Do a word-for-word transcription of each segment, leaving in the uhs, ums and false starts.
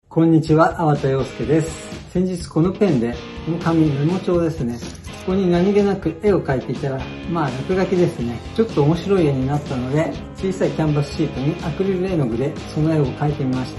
こんにちは、粟田洋介です。先日このペンで、この紙メモ帳ですね。ここに何気なく絵を描いていたら、まあ落書きですね。ちょっと面白い絵になったので、小さいキャンバスシートにアクリル絵の具でその絵を描いてみました。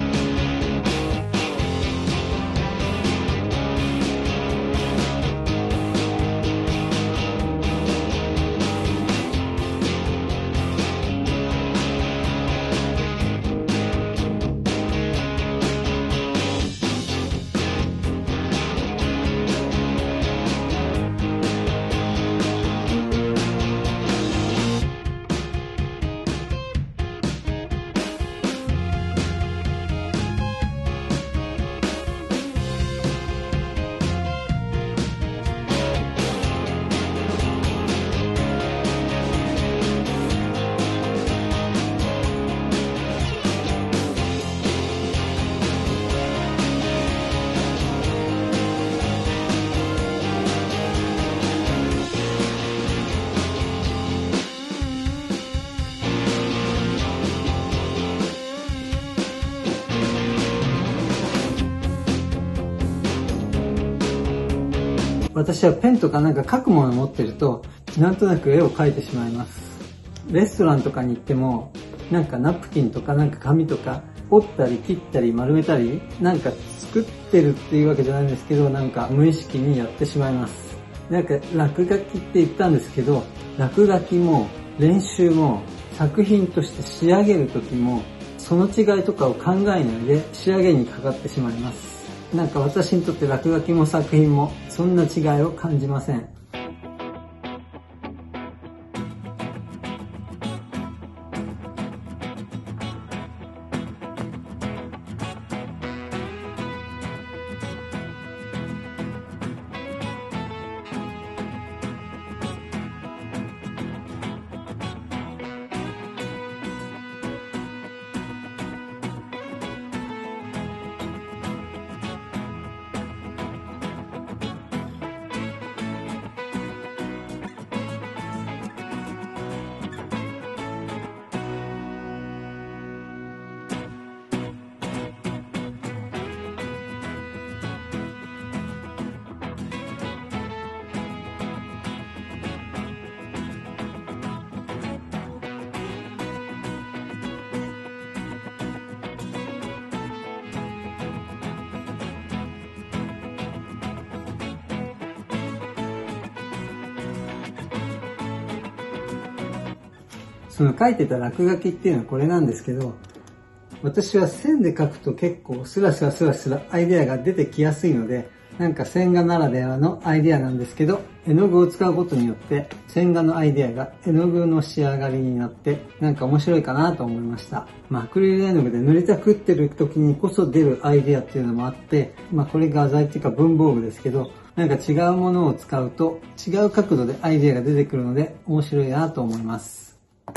私はペンとかなんか描くものを持ってると、なんとなく絵を描いてしまいます。レストランとかに行っても、なんかナプキンとかなんか紙とか、折ったり切ったり丸めたり、なんか作ってるっていうわけじゃないんですけど、なんか無意識にやってしまいます。なんか落書きって言ったんですけど、落書きも練習も作品として仕上げる時も、その違いとかを考えないで仕上げにかかってしまいます。なんか私にとって落書きも作品もそんな違いを感じません。その書いてた落書きっていうのはこれなんですけど、私は線で書くと結構スラスラスラスラアイデアが出てきやすいので、なんか線画ならではのアイデアなんですけど、絵の具を使うことによって線画のアイデアが絵の具の仕上がりになってなんか面白いかなと思いました。まあアクリル絵の具で塗りたくってる時にこそ出るアイデアっていうのもあって、まあこれ画材っていうか文房具ですけど、なんか違うものを使うと違う角度でアイデアが出てくるので面白いなと思います。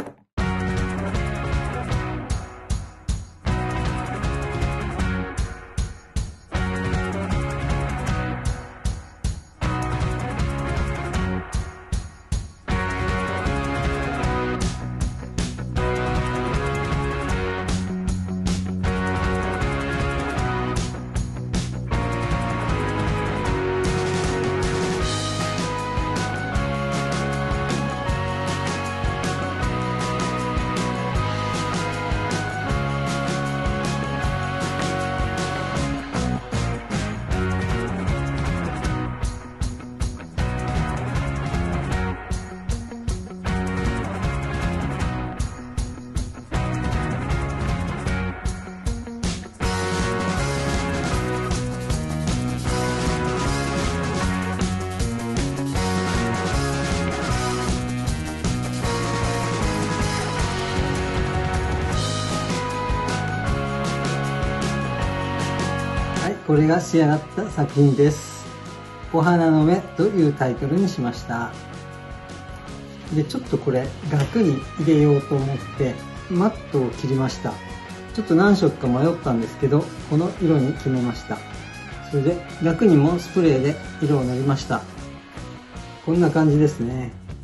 これが仕上がった作品です。お花の目というタイトルにしました。で、ちょっとこれ額に入れようと思ってマットを切りました。ちょっと何色か迷ったんですけど、この色に決めました。それで額にもスプレーで色を塗りました。こんな感じですね。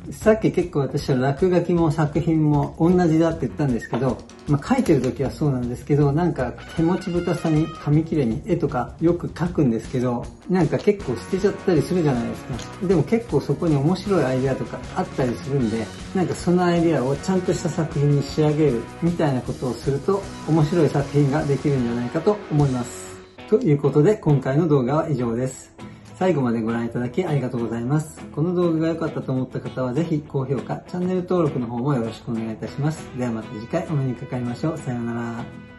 さっき結構私は落書きも作品も同じだって言ったんですけど、まあ、書いてる時はそうなんですけど、なんか手持ちぶたさに紙切れに絵とかよく描くんですけど、なんか結構捨てちゃったりするじゃないですか。でも結構そこに面白いアイデアとかあったりするんで、なんかそのアイデアをちゃんとした作品に仕上げるみたいなことをすると面白い作品ができるんじゃないかと思います。ということで今回の動画は以上です。最後までご覧いただきありがとうございます。この動画が良かったと思った方はぜひ高評価、チャンネル登録の方もよろしくお願いいたします。ではまた次回お目にかかりましょう。さようなら。